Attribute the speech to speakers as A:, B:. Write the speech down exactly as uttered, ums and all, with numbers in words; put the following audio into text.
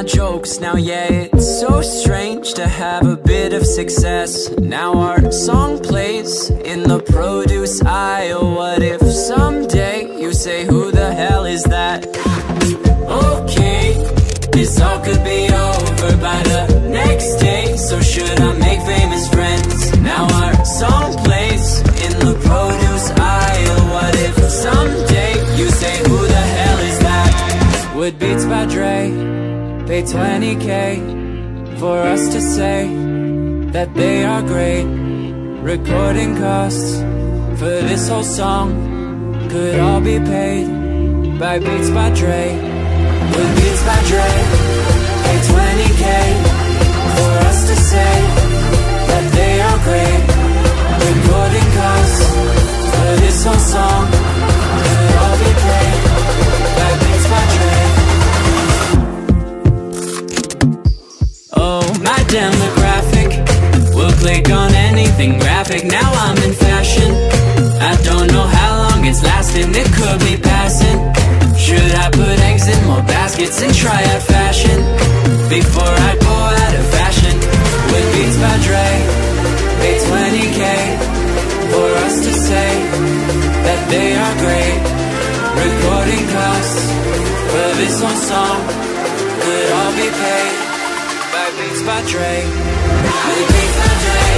A: my jokes now. Yeah, it's so strange to have a bit of success. Now our song plays in the produce aisle. What if someday you say, who the hell is that? Okay, this all could be over by the next day. So should I make famous friends? Now our song plays in the produce aisle. What if someday you say, who the hell is that? Would Beats by Dre pay twenty K for us to say that they are great? Recording costs for this whole song could all be paid by Beats by Dre. Would Beats by Dre pay twenty K for us to say that they are great? Recording costs for this whole song could all be paid by Beats by Dre. Oh, my demographic will click on anything graphic. Now I'm in fashion. I don't know how long it's lasting, it could be passing. Should I put eggs in more baskets and try out fashion before I go out of fashion? With Beats by Dre pay twenty K for us to say that they are great. Recording costs for this one song could all be paid by Beats by Dre. By Beats by Dre.